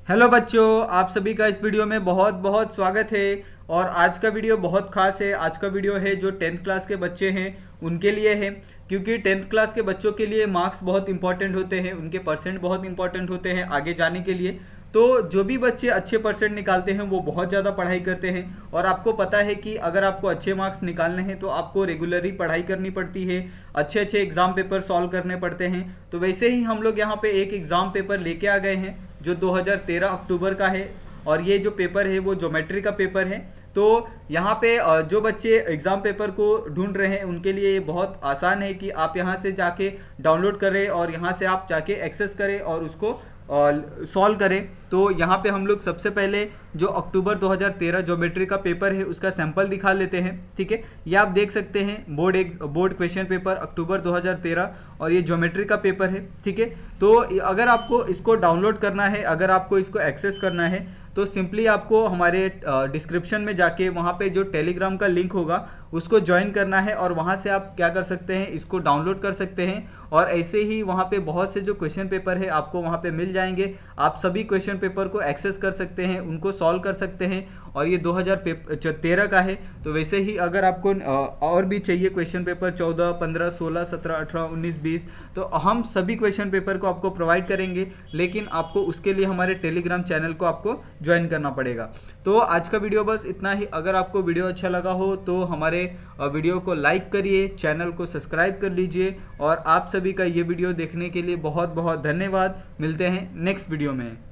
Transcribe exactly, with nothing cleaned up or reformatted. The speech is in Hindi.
हेलो बच्चों, आप सभी का इस वीडियो में बहुत बहुत स्वागत है। और आज का वीडियो बहुत खास है। आज का वीडियो है जो टेंथ क्लास के बच्चे हैं उनके लिए है, क्योंकि टेंथ क्लास के बच्चों के लिए मार्क्स बहुत इंपॉर्टेंट होते हैं, उनके परसेंट बहुत इंपॉर्टेंट होते हैं आगे जाने के लिए। तो जो भी बच्चे अच्छे परसेंट निकालते हैं वो बहुत ज़्यादा पढ़ाई करते हैं। और आपको पता है कि अगर आपको अच्छे मार्क्स निकालने हैं तो आपको रेगुलरली पढ़ाई करनी पड़ती है, अच्छे अच्छे एग्ज़ाम पेपर सॉल्व करने पड़ते हैं। तो वैसे ही हम लोग यहाँ पे एक एग्ज़ाम पेपर लेके आ गए हैं जो दो हज़ार तेरह अक्टूबर का है। और ये जो पेपर है वो ज्योमेट्री का पेपर है। तो यहाँ पे जो बच्चे एग्ज़ाम पेपर को ढूंढ रहे हैं उनके लिए ये बहुत आसान है कि आप यहाँ से जाके डाउनलोड करें और यहाँ से आप जाके एक्सेस करें और उसको सॉल्व करें। तो यहाँ पे हम लोग सबसे पहले जो अक्टूबर दो हज़ार तेरह ज्योमेट्री का पेपर है उसका सैंपल दिखा लेते हैं। ठीक है, ये आप देख सकते हैं बोर्ड एक बोर्ड क्वेश्चन पेपर अक्टूबर दो हज़ार तेरह और ये ज्योमेट्री का पेपर है। ठीक है, तो अगर आपको इसको डाउनलोड करना है, अगर आपको इसको एक्सेस करना है तो सिंपली आपको हमारे डिस्क्रिप्शन में जाके वहाँ पे जो टेलीग्राम का लिंक होगा उसको ज्वाइन करना है और वहाँ से आप क्या कर सकते हैं, इसको डाउनलोड कर सकते हैं। और ऐसे ही वहाँ पे बहुत से जो क्वेश्चन पेपर है आपको वहाँ पे मिल जाएंगे। आप सभी क्वेश्चन पेपर को एक्सेस कर सकते हैं, उनको सॉल्व कर सकते हैं। और ये दो हज़ार तेरह का है। तो वैसे ही अगर आपको और भी चाहिए क्वेश्चन पेपर चौदह, पंद्रह, सोलह, सत्रह, अठारह, उन्नीस, बीस, तो हम सभी क्वेश्चन पेपर को आपको प्रोवाइड करेंगे, लेकिन आपको उसके लिए हमारे टेलीग्राम चैनल को आपको ज्वाइन करना पड़ेगा। तो आज का वीडियो बस इतना ही। अगर आपको वीडियो अच्छा लगा हो तो हमारे वीडियो को लाइक करिए, चैनल को सब्सक्राइब कर लीजिए। और आप सभी का ये वीडियो देखने के लिए बहुत बहुत धन्यवाद। मिलते हैं नेक्स्ट वीडियो में।